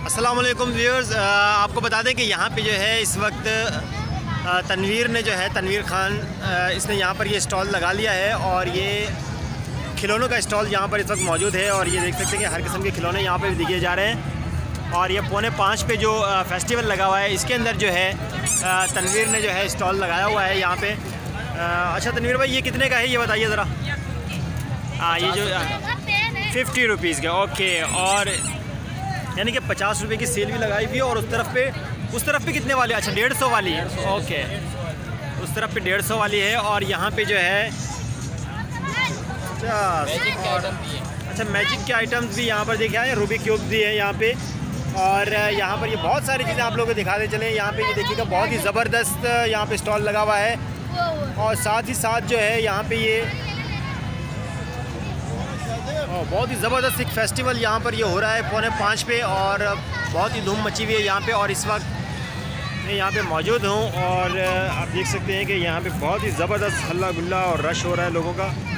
अस्सलाम वालेकुम व्यूअर्स, आपको बता दें कि यहाँ पे जो है इस वक्त तनवीर ने जो है तनवीर ख़ान इसने यहाँ पर ये स्टॉल लगा लिया है और ये खिलौनों का स्टॉल यहाँ पर इस वक्त मौजूद है। और ये देख सकते हैं कि हर किस्म के खिलौने यहाँ पे दिखे जा रहे हैं। और ये 4:45 पे जो फेस्टिवल लगा हुआ है इसके अंदर जो है तनवीर ने जो है स्टॉल लगाया हुआ है यहाँ पे। अच्छा तनवीर भाई, ये कितने का है ये बताइए ज़रा। हाँ, ये जो 50 रुपीज़ का, ओके। और यानी कि 50 रुपये की सेल भी लगाई हुई है। और उस तरफ पे कितने वाली? अच्छा 150 वाली है, ओके। उस तरफ पे 150 वाली है। और यहाँ पे जो है अच्छा मैजिक के आइटम्स भी यहाँ पर देखे हैं, रूबी क्यूब भी है यहाँ पे। और यहाँ पर ये बहुत सारी चीज़ें आप लोगों को दिखाते चले। यहाँ पे ये देखिएगा बहुत ही ज़बरदस्त यहाँ पे स्टॉल लगा हुआ है। और साथ ही साथ जो है यहाँ पे ये बहुत ही ज़बरदस्त एक फेस्टिवल यहाँ पर ये हो रहा है 4:45 पे। और बहुत ही धूम मची हुई है यहाँ पे। और इस वक्त मैं यहाँ पे मौजूद हूँ और आप देख सकते हैं कि यहाँ पे बहुत ही ज़बरदस्त हल्ला गुल्ला और रश हो रहा है लोगों का।